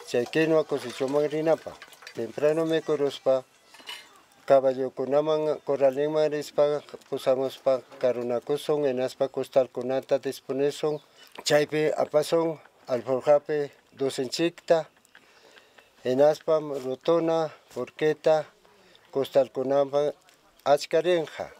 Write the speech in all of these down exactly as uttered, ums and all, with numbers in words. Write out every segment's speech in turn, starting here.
chay quinoa cosechoman rinapa. Temprano me corospa, caballo kunaman corralima rispa, pusamos pa carunacuson, en aspa costal kunata disponeson, chaype apason, alforjape docenchicta, en aspa rotona, porqueta, costal kunapa, achcarenja.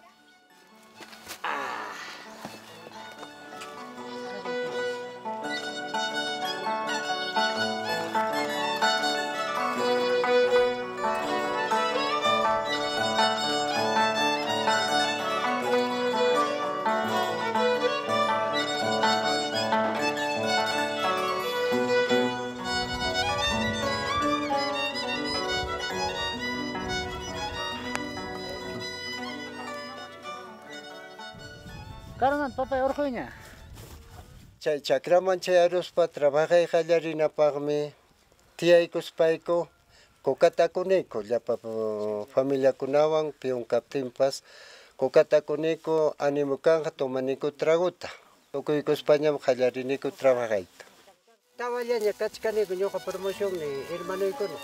Karunan papay orjuña. Chay chakraman chay arrozpa trabaja hallarinapaqmi tiyaykuspayku kukatakunayku llapa familia kunawan peon kaptinpas kukatakunayku ánimo kanja tomaniku traguta tukuykuspañam hallariniku trabajayta. Tawallaña kachkaniku ñuqa promoción ni hermanoykuna.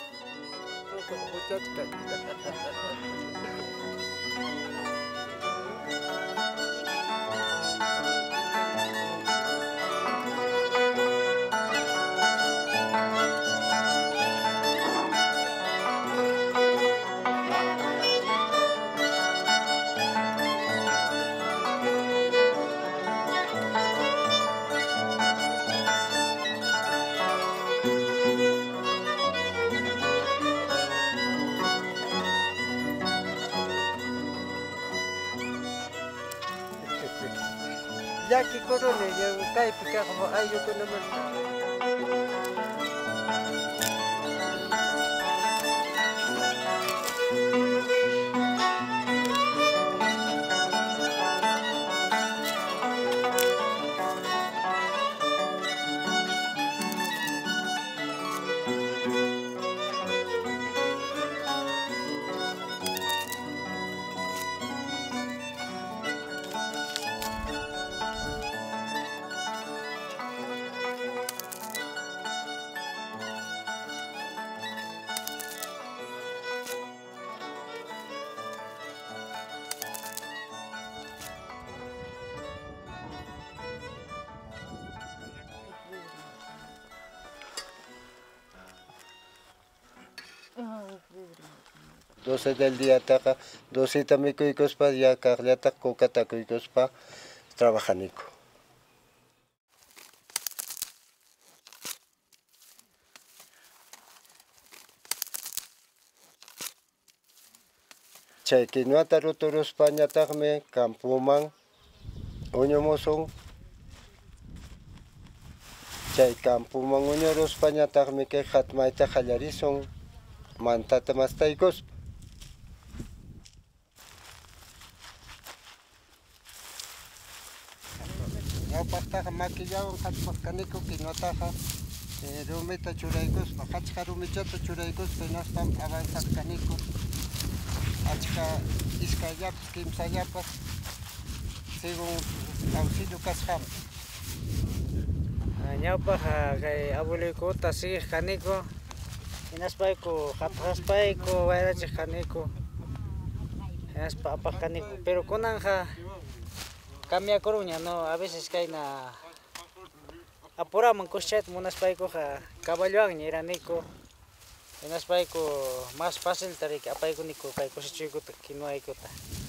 Ya que corone, ya cae pica como ay yo con doce del día taca, doce tamikuykospa ya kaqllata kukatakuykospa trabajaniku. Chay kinuata ruturuspa ñataqmi campuman uñumusun. Chay campuman uñuruspa ñataqmi kay hatmayta hallarisun mantata mastaykuspa. Ñawpaqtaqa maquillawan hachpaqkaniku kinuataqa rumita churaykuspa, hachqa rumichata churaykuspa hinaspa avanzaqkaniku. Achka iskallapas, kimsallapas, según auxilio kasqaman. Ñawpaqa kay abuelikuta siguiq kaniku, hinaspayku hap'aspayku wayrachiq kaniku, hinaspa apaq kaniku, pero kunanqa cambiakuruña, no, a veces kayna apuraman kushchayta munaspaykuqa caballowanña iraniku, hinaspayku más fácil tariki apaykuniku kay kushichuykuta kinuwaykuta.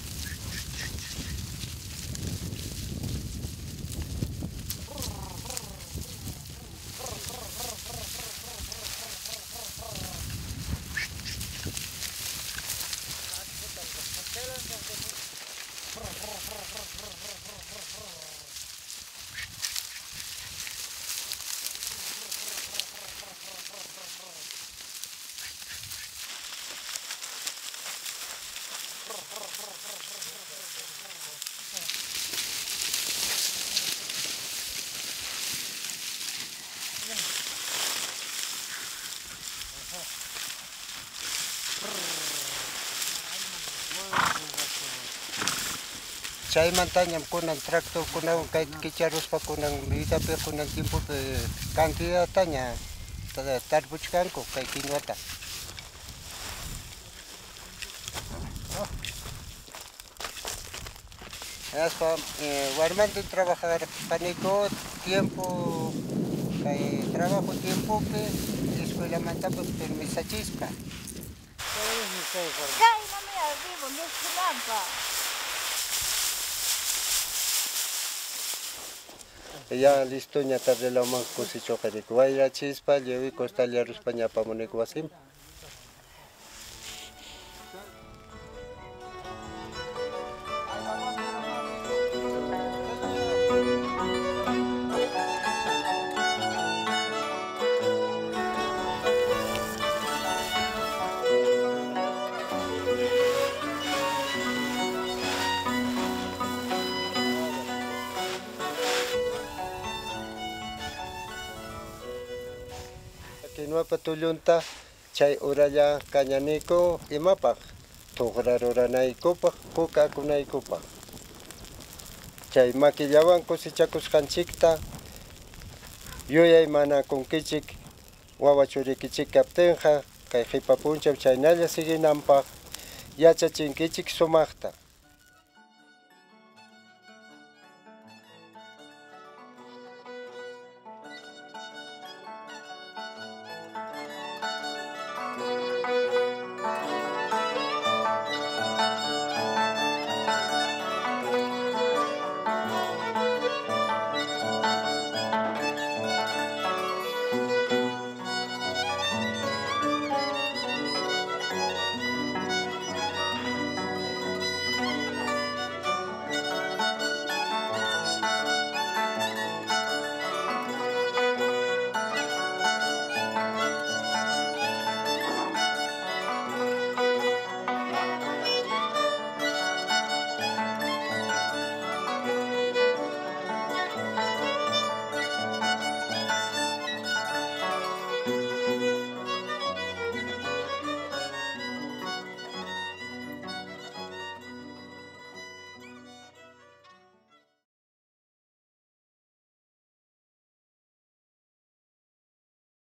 Chaymantañam kunan tractor kunan kay kicharuspa kunan vidapi kunan tiempo cantidad taña tarpuchkanku kay kinuwata. Aspa warmantin trabajar panico tiempo kay trabajo tiempo pe escuela manta pues permisa chispa. Kay mami vivo no escuela. Ya listo ya tarde la man cosecho carico. Vaya chispa llevi costalia España pa moneco asim. Kinua patulunta chay uralla cañanico imapak tugraruranaikupak pukakunaikupak chay maquillawan kusichakusqanchikta yuyay mana kunkichik wawa churikichik kaptinqa kay qipa punchaw chaynalla siginanpaq yachachinkichik sumaqta.